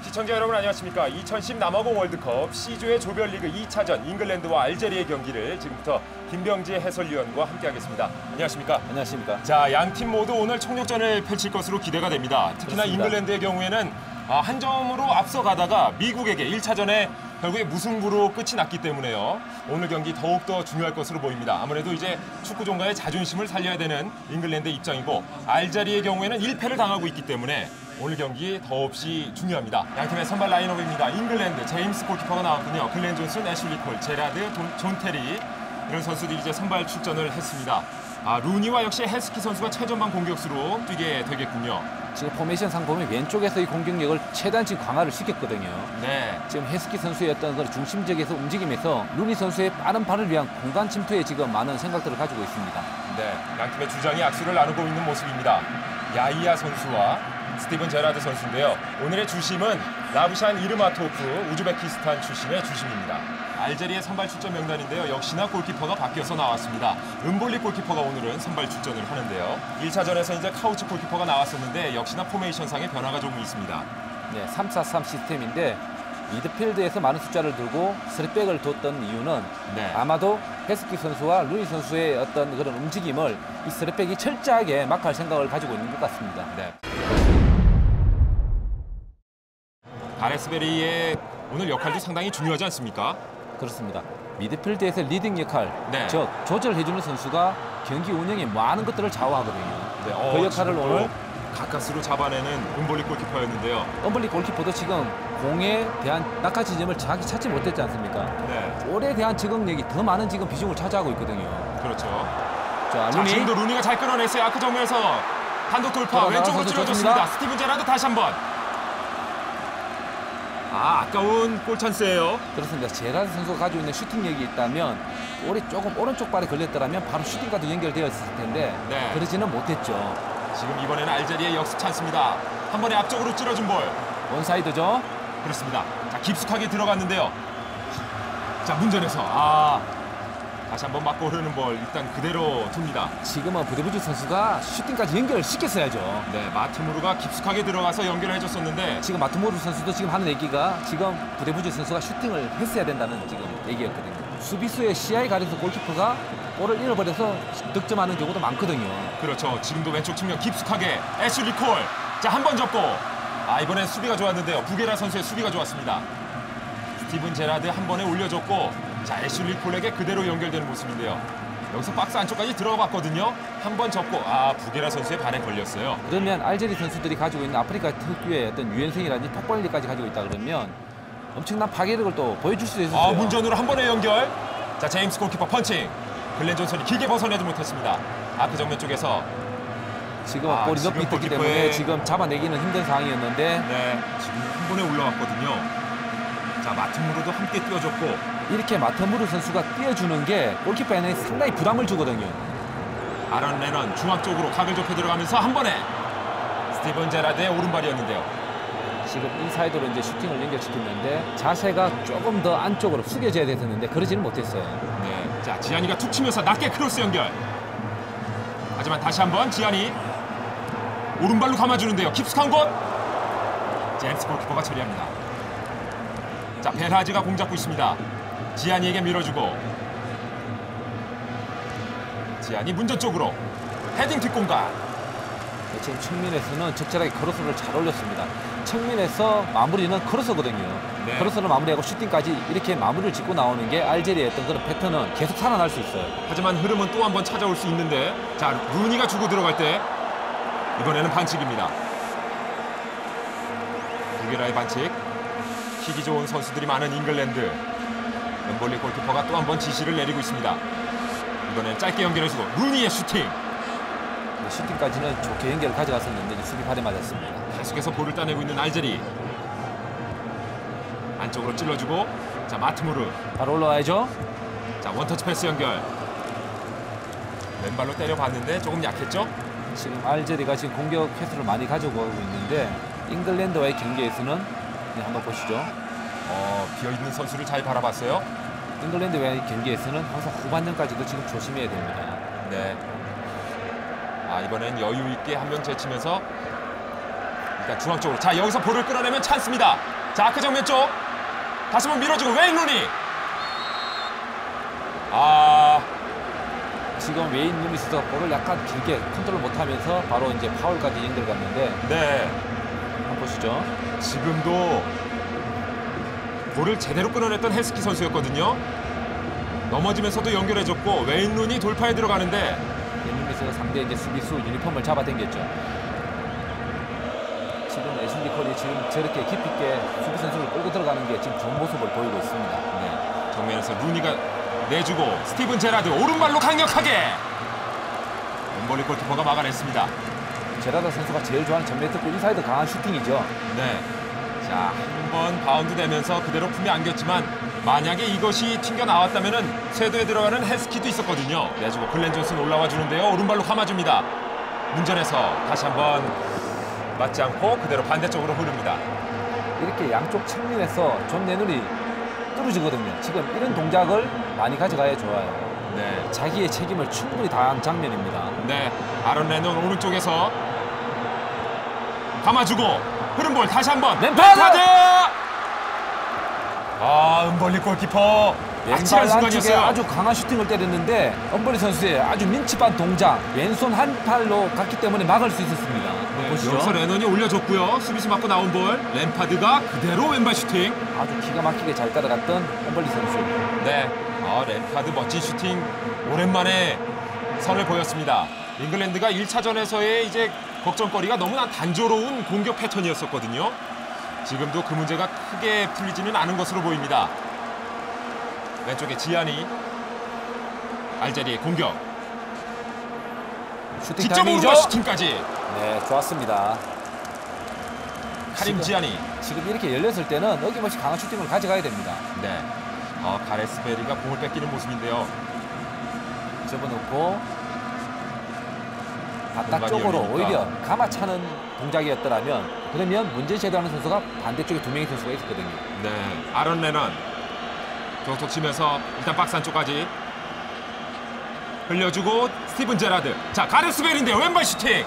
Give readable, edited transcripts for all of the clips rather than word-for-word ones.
시청자 여러분 안녕하십니까. 2010 남아공 월드컵 C조의 조별리그 2차전 잉글랜드와 알제리의 경기를 지금부터 김병지 해설위원과 함께하겠습니다. 안녕하십니까. 안녕하십니까. 자, 양팀 모두 오늘 총력전을 펼칠 것으로 기대가 됩니다. 특히나 그렇습니다. 잉글랜드의 경우에는 한 점으로 앞서가다가 미국에게 1차전에 결국에 무승부로 끝이 났기 때문에요. 오늘 경기 더욱더 중요할 것으로 보입니다. 아무래도 이제 축구 종가의 자존심을 살려야 되는 잉글랜드의 입장이고 알제리의 경우에는 1패를 당하고 있기 때문에 오늘 경기 더없이 중요합니다. 양팀의 선발 라인업입니다. 잉글랜드 제임스 골키퍼가 나왔군요. 글렌 존슨, 애슐리 콜, 제라드, 존 테리 이런 선수들이 이제 선발 출전을 했습니다. 루니와 역시 헤스키 선수가 최전방 공격수로 뛰게 되겠군요. 지금 포메이션상 보면 왼쪽에서 이 공격력을 최대한 지금 강화를 시켰거든요. 네. 지금 헤스키 선수의 어떤 그 중심적에서 움직임에서 루니 선수의 빠른 발을 위한 공간 침투에 지금 많은 생각들을 가지고 있습니다. 네, 양팀의 주장이 악수를 나누고 있는 모습입니다. 야이야 선수와 스티븐 제라드 선수인데요. 오늘의 주심은 라브샨 이르마토프, 우즈베키스탄 출신의 주심입니다. 알제리의 선발 출전 명단인데요. 역시나 골키퍼가 바뀌어서 나왔습니다. 은볼리 골키퍼가 오늘은 선발 출전을 하는데요. 1차전에서 이제 카우치 골키퍼가 나왔었는데 역시나 포메이션상의 변화가 조금 있습니다. 네, 3-4-3 시스템인데 미드필드에서 많은 숫자를 들고 스리백을 뒀던 이유는 네. 아마도 헤스키 선수와 루니 선수의 어떤 그런 움직임을 이 스리백이 철저하게 막할 생각을 가지고 있는 것 같습니다. 네. 가레스베리의 오늘 역할도 상당히 중요하지 않습니까? 그렇습니다. 미드필드에서 리딩 역할, 네. 즉 조절해주는 선수가 경기 운영에 많은 것들을 좌우하거든요. 네, 그 역할을 오늘 가까스로 잡아내는 은볼리 골키퍼였는데요. 엄블리 골키퍼도 지금 공에 대한 낙하 지점을 정확히 찾지 못했지 않습니까? 네, 볼에 대한 적응력이 더 많은 지금 비중을 차지하고 있거든요. 그렇죠. 자, 자, 루니. 지금도 루니가 잘 끌어냈어요. 아크 정면에서 단독 돌파 들어가서 왼쪽으로 선수 찔러줬습니다. 좋습니다. 스티븐 제라드 다시 한번. 아까운 골 찬스예요. 그렇습니다. 제라드 선수가 가지고 있는 슈팅력이 있다면 볼이 조금 오른쪽 발에 걸렸더라면 바로 슈팅과도 연결되었을 텐데 네. 그러지는 못했죠. 지금 이번에는 알제리의 역습 찬스입니다. 한 번에 앞쪽으로 찔러준 볼. 원사이드죠. 그렇습니다. 자, 깊숙하게 들어갔는데요. 자, 문전에서 다시 한번 맞고 흐르는 볼 일단 그대로 둡니다. 지금은 부데부즈 선수가 슈팅까지 연결시켰어야죠. 네, 마트무르가 깊숙하게 들어가서 연결을 해줬었는데 지금 마트모르 선수도 지금 하는 얘기가 지금 부데부즈 선수가 슈팅을 했어야 된다는 지금 얘기였거든요. 수비수의 시야에 가려서 골키퍼가 볼을 잃어버려서 득점하는 경우도 많거든요. 그렇죠. 지금도 왼쪽 측면 깊숙하게 애슐리 콜. 자, 한 번 접고 이번엔 수비가 좋았는데요. 부게라 선수의 수비가 좋았습니다. 스티븐 제라드 한 번에 올려줬고 자, 애슐리 콜에게 그대로 연결되는 모습인데요. 여기서 박스 안쪽까지 들어가 봤거든요. 한 번 접고 부게라 선수의 발에 걸렸어요. 그러면 알제리 선수들이 가지고 있는 아프리카 특유의 어떤 유연성이라든지 폭발력까지 가지고 있다 그러면 엄청난 파괴력을 또 보여줄 수 있어요. 문전으로 한 번의 연결. 자, 제임스 골키퍼 펀칭. 글렌 존슨이 길게 벗어내지 못했습니다. 아크 정면 쪽에서 지금 볼이 지금 높이 뜨기 골키퍼의- 때문에 지금 잡아내기는 힘든 상황이었는데 네, 지금 한 번에 올라왔거든요. 자, 마트무르도 함께 뛰어줬고 이렇게 마터무르 선수가 뛰어주는 게 골키퍼에는 상당히 부담을 주거든요. 아런 레넌 중앙 쪽으로 각을 좁혀 들어가면서 한 번에 스티븐 제라드의 오른발이었는데요. 지금 인사이드로 이제 슈팅을 연결시켰는데 자세가 조금 더 안쪽으로 숙여져야 됐었는데 그러지는 못했어요. 네, 자, 지안이가 툭 치면서 낮게 크로스 연결. 하지만 다시 한번 지안이 오른발로 감아주는데요. 깊숙한 곳. 제임스 골키퍼가 처리합니다. 자, 벨하지가 공 잡고 있습니다. 지안이에게 밀어주고 지안이 문전 쪽으로 헤딩 뒷공간. 지금 측면에서는 적절하게 크로스를 잘 올렸습니다. 측면에서 마무리는 크로스거든요. 네. 크로스를 마무리하고 슈팅까지 이렇게 마무리를 짓고 나오는 게 알제리의 어떤 그런 패턴은 계속 살아날 수 있어요. 하지만 흐름은 또 한 번 찾아올 수 있는데 자, 루니가 주고 들어갈 때 이번에는 반칙입니다. 부게라의 반칙. 킥이 좋은 선수들이 많은 잉글랜드. 은볼리 골키퍼가 또 한 번 지시를 내리고 있습니다. 이번엔 짧게 연결해주고 루니의 슈팅. 슈팅까지는 좋게 연결을 가져갔었는데 수비 발에 맞았습니다. 계속해서 볼을 따내고 있는 알제리. 안쪽으로 찔러주고 자, 마트무르. 바로 올라와야죠. 자, 원터치 패스 연결. 왼발로 때려봤는데 조금 약했죠? 지금 알제리가 지금 공격 횟수를 많이 가져가고 있는데 잉글랜드와의 경기에서는 한번 보시죠. 비어있는 선수를 잘 바라봤어요. 잉글랜드와의 경기에서는 항상 후반전까지도 지금 조심해야 됩니다. 네. 이번엔 여유 있게 한 명 제치면서 일단 중앙 쪽으로. 자, 여기서 볼을 끌어내면 찬스입니다. 자, 그 정면 쪽. 다시 한번 밀어주고 웨인 루니. 지금 웨인 루니스가 볼을 약간 길게 컨트롤 못하면서 바로 이제 파울까지 연결갔는데 네. 한번 보시죠. 지금도 볼을 제대로 끊어냈던 헬스키 선수였거든요. 넘어지면서도 연결해줬고 웨인 루니 돌파에 들어가는데 웨인 루니스가 상대 이제 수비수 유니폼을 잡아당겼죠. 지금 애슐리 컬이 지금 저렇게 깊이 있게 수비 선수를 끌고 들어가는 게 지금 좋은 모습을 보이고 있습니다. 네. 정면에서 루니가 내주고 스티븐 제라드 오른발로 강력하게 엠벌리 골키퍼가 막아냈습니다. 제라드 선수가 제일 좋아하는 전매 특구 인사이드 강한 슈팅이죠. 네. 자, 한 번 바운드 되면서 그대로 품에 안겼지만 만약에 이것이 튕겨 나왔다면은 쇄도에 들어가는 헬스키도 있었거든요. 내주고 글렌 존슨 올라와 주는데요. 오른발로 감아줍니다. 문전에서 다시 한번 맞지 않고 그대로 반대쪽으로 흐릅니다. 이렇게 양쪽 측면에서 존 레논이 뚫어지거든요. 지금 이런 동작을 많이 가져가야 좋아요. 네. 자기의 책임을 충분히 다한 장면입니다. 네. 아론 레논 오른쪽에서 감아주고 흐른 볼 다시 한번 램파드! 은벌리 골키퍼 아찔한 왼발 안쪽에 순간이었어요. 아주 강한 슈팅을 때렸는데 엄벌리 선수의 아주 민첩한 동작, 왼손 한 팔로 갔기 때문에 막을 수 있었습니다. 보시죠. 여기서 레논이 올려줬고요. 수비수 맞고 나온 볼 램파드가 그대로 왼발 슈팅. 아주 기가 막히게 잘 따라갔던 엄벌리 선수. 네, 램파드 멋진 슈팅 오랜만에 선을 보였습니다. 잉글랜드가 1차전에서의 이제 걱정거리가 너무나 단조로운 공격 패턴이었었거든요. 지금도 그 문제가 크게 풀리지는 않은 것으로 보입니다. 왼쪽에 지아니, 알제리의 공격. 슈팅 직접 타이밍이죠. 오른발 슈팅까지. 네, 좋았습니다. 카림 지아니. 지금 이렇게 열렸을 때는 어김없이 강한 슈팅을 가져가야 됩니다. 네, 가레스 베리가 공을 뺏기는 모습인데요. 접어놓고 바깥 공간이 쪽으로 열리니까. 오히려 감아차는 동작이었더라면 그러면 문제 제도하는 선수가 반대쪽에 두 명의 선수가 있었거든요. 네, 아론 레넌 톡톡 치면서 일단 박스 안쪽까지 흘려주고 스티븐 제라드. 자, 가레스 베리인데요. 왼발 슈팅.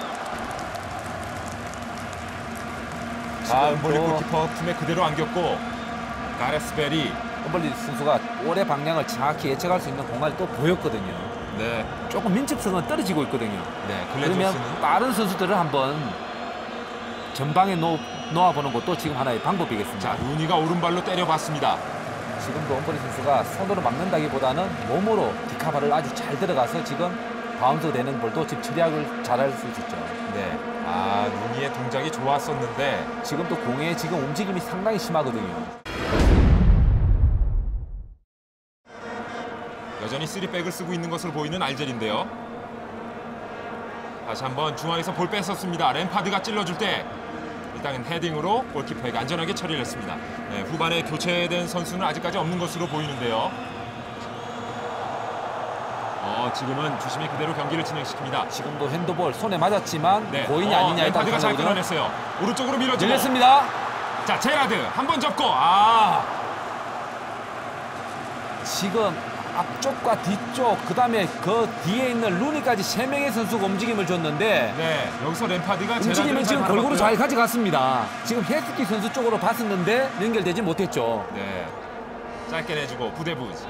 은벌리 또 골키퍼 품에 그대로 안겼고 가레스 베리. 엄벌리 선수가 볼의 방향을 정확히 예측할 수 있는 공간이 또 보였거든요. 네, 조금 민첩성은 떨어지고 있거든요. 네, 글렌 그러면 존스는 빠른 선수들을 한번 전방에 놓아보는 것도 지금 하나의 방법이겠습니다. 자, 루니가 오른발로 때려봤습니다. 지금도 엄벌리 선수가 손으로 막는다기보다는 몸으로 디카바를 아주 잘 들어가서 지금 바운드 되는 볼도 지금 처리를 잘할 수 있었죠. 네, 루니의 동작이 좋았었는데 지금 또 공의 지금 움직임이 상당히 심하거든요. 여전히 3백을 쓰고 있는 것으로 보이는 알제리인데요. 다시 한번 중앙에서 볼 뺐었습니다. 램파드가 찔러줄 때 일단 헤딩으로 골키퍼에게 안전하게 처리를 했습니다. 네, 후반에 교체된 선수는 아직까지 없는 것으로 보이는데요. 지금은 주심이 그대로 경기를 진행시킵니다. 지금도 핸드볼 손에 맞았지만 네, 고인이 아니냐에 따라 램파드가 잘 다르거든요. 끊어냈어요. 오른쪽으로 밀어주고 열렸습니다. 자, 제라드 한 번 접고 지금 앞쪽과 뒤쪽 그다음에 그 뒤에 있는 루니까지 세 명의 선수가 움직임을 줬는데 네, 여기서 램파드가 움직임은 지금 골고루 잘 가져갔습니다. 지금 헬스키 선수 쪽으로 봤었는데 연결되지 못했죠. 네, 짧게 내주고 부대부지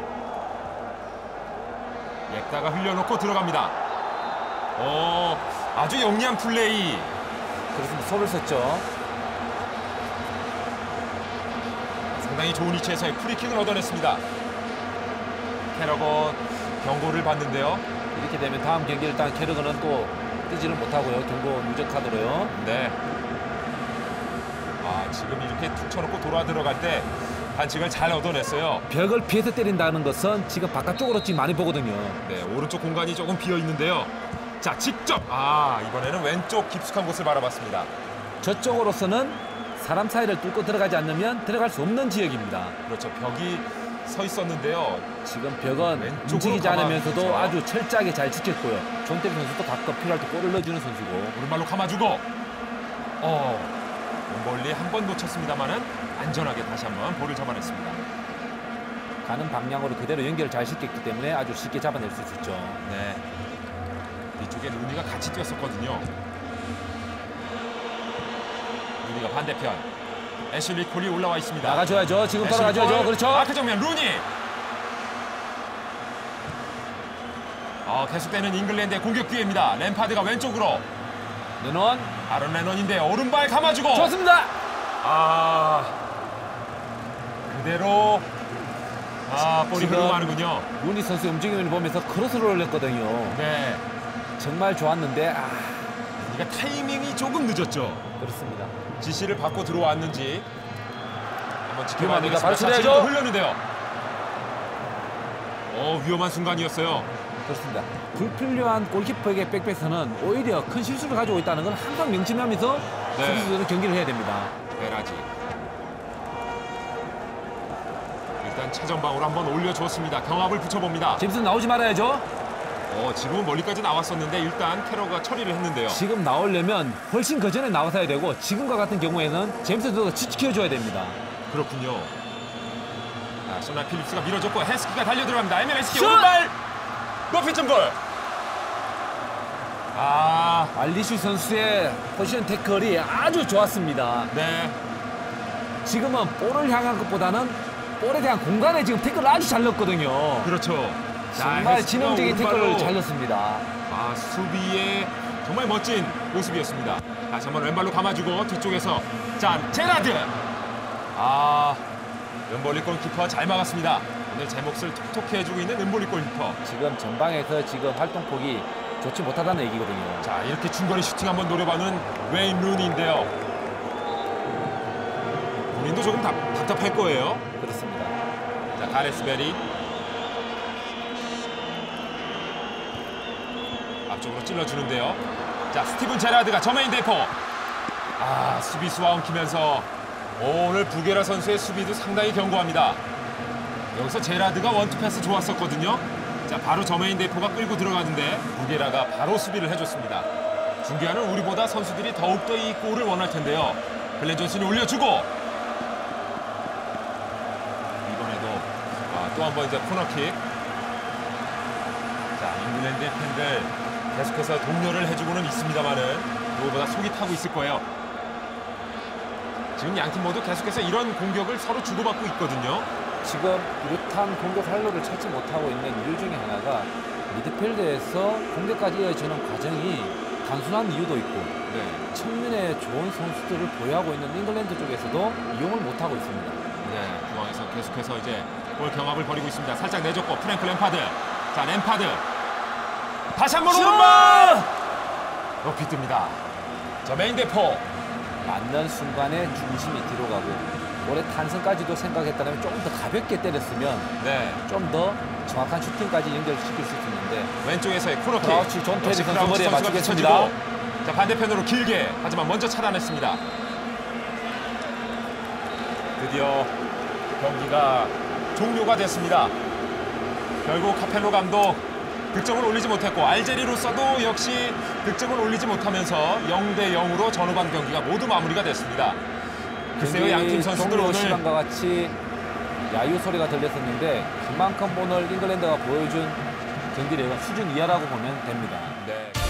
옅다가 흘려놓고 들어갑니다. 아주 영리한 플레이. 그렇습니다. 소를 썼죠. 상당히 좋은 위치에서의 프리킥을 얻어냈습니다. 캐러건 경고를 받는데요. 이렇게 되면 다음 경기 일단 캐러건은 또 뛰지를 못하고요. 경고 누적 카드로요. 네. 지금 이렇게 툭 쳐놓고 돌아 들어갈 때 반칙을 잘 얻어냈어요. 벽을 피해서 때린다는 것은 지금 바깥쪽으로 지금 많이 보거든요. 네, 오른쪽 공간이 조금 비어 있는데요. 자, 직접 이번에는 왼쪽 깊숙한 곳을 바라봤습니다. 저쪽으로서는 사람 사이를 뚫고 들어가지 않으면 들어갈 수 없는 지역입니다. 그렇죠. 벽이 서 있었는데요. 지금 벽은 왼쪽으로 움직이지 않으면서도 감아주죠. 아주 철저하게 잘 지켰고요. 존테리 선수도 가끔 필요할 때 골을 넣어주는 선수고. 오른발로 감아주고 멀리 한 번 놓쳤습니다만은 안전하게 다시 한번 볼을 잡아냈습니다. 가는 방향으로 그대로 연결을 잘 시켰기 때문에 아주 쉽게 잡아낼 수 있었죠. 네. 뒤쪽에 루니가 같이 뛰었었거든요. 루니가 반대편 애슐리 콜이 올라와 있습니다. 나가줘야죠. 지금 애슐리 돌아가줘야죠. 콜, 그렇죠. 마크 정면 루니. 계속되는 잉글랜드의 공격 기회입니다. 램파드가 왼쪽으로. 레논. 아론 레논인데 오른발 감아주고. 좋습니다. 그대로 볼이 지금 흐르고마는군요. 루니 선수의 움직임을 보면서 크로스를 올렸거든요. 네, 정말 좋았는데 그러니까 타이밍이 조금 늦었죠. 그렇습니다. 지시를 받고 들어왔는지 한번 지켜봐야 위험합니다. 되겠습니다. 바로 자, 처리해야죠. 지금도 흘렸는데요. 위험한 순간이었어요. 그렇습니다. 불필요한 골키퍼에게 백패스는 오히려 큰 실수를 가지고 있다는 걸 항상 명심하면서 네. 수비수들은 경기를 해야 됩니다. 베라지. 일단 최전방으로 한번 올려주었습니다. 경합을 붙여봅니다. 제임스는 나오지 말아야죠. 지금은 멀리까지 나왔었는데 일단 캐러가 처리를 했는데요. 지금 나오려면 훨씬 그 전에 나와서야 되고 지금과 같은 경우에는 제임스 선수가 지켜줘야 됩니다. 그렇군요. 자, 소나 필립스가 밀어줬고 헤스키가 달려들어갑니다. 에멜레스키 슛! 오른발 높이점 골. 알리슈 선수의 포지션 태클이 아주 좋았습니다. 네. 지금은 볼을 향한 것보다는 볼에 대한 공간에 지금 태클을 아주 잘 넣었거든요. 그렇죠. 정말 헤스키가 지능적인 태클을 오른발로 잘 넣습니다. 수비의 정말 멋진 모습이었습니다. 다시 한번 왼발로 감아주고 뒤쪽에서 자 제라드. 은볼리 골키퍼 잘 막았습니다. 오늘 제 몫을 톡톡히 해주고 있는 은볼리 골키퍼. 지금 전방에서 지금 활동폭이 좋지 못하다는 얘기거든요. 자 이렇게 중거리 슈팅 한번 노려봐는 웨인 루니인데요. 본인도 조금 답답할 거예요. 그렇습니다. 자 가레스 베리 앞쪽으로 찔러주는데요. 자 스티븐 제라드가 저메인 데포. 수비수와 엉키면서 오늘 부게라 선수의 수비도 상당히 견고합니다. 여기서 제라드가 원투 패스 좋았었거든요. 자 바로 저메인 데포가 끌고 들어가는데 부게라가 바로 수비를 해줬습니다. 중계하는 우리보다 선수들이 더욱더 이 골을 원할 텐데요. 글렌 존슨이 올려주고 이번에도 또 한 번 이제 코너킥. 자 잉글랜드 팬들 계속해서 독려를 해주고는 있습니다만은 누구보다 속이 타고 있을 거예요. 지금 양팀 모두 계속해서 이런 공격을 서로 주고받고 있거든요. 지금 뚜렷한 공격 활로를 찾지 못하고 있는 이유 중에 하나가 미드필드에서 공격까지 이어지는 과정이 단순한 이유도 있고 측면에 좋은 선수들을 보유하고 있는 잉글랜드 쪽에서도 이용을 못하고 있습니다. 네, 중앙에서 계속해서 이제 볼 경합을 벌이고 있습니다. 살짝 내줬고 프랭크 램파드. 자 램파드 다시 한번 오른발 높이 뜹니다. 저 메인 데포. 맞는 순간에 중심이 뒤로 가고 볼의 탄성까지도 생각했다면 조금 더 가볍게 때렸으면 좀 더 정확한 슈팅까지 연결시킬 수 있었는데 왼쪽에서의 코너킥. 그렇지, 존 테리 선수 크라우치 머리에 선수가 맞추겠습니다. 비춰지고. 자 반대편으로 길게 하지만 먼저 차단했습니다. 드디어 경기가 종료가 됐습니다. 결국 카펠로 감독 득점을 올리지 못했고 알제리로서도 역시 득점을 올리지 못하면서 0대 0으로 전후반 경기가 모두 마무리가 됐습니다. 글쎄요, 양팀 선수들 종료 오늘 시간과 같이 야유 소리가 들렸었는데 그만큼 오늘 잉글랜드가 보여준 경기력은 수준 이하라고 보면 됩니다. 네.